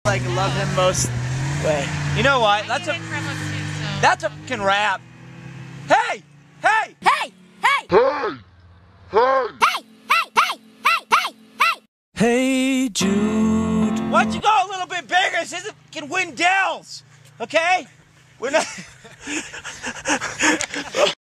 Like, love him most way. You know what? That's a fucking rap. Hey! Hey! Hey! Hey! Hey! Hey! Hey! Hey! Hey! Hey! Hey! Hey! Hey, Jude. Why don't you go a little bit bigger? This isn't fucking Windell's, okay? We're not.